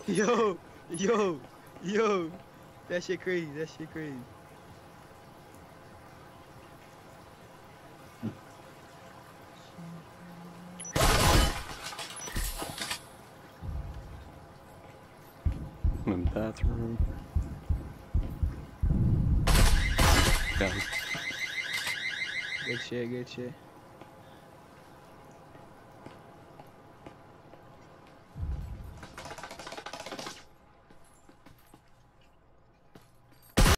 Yo, yo, yo. That shit crazy. That shit crazy. I'm in the bathroom. Done. Good shit, good shit.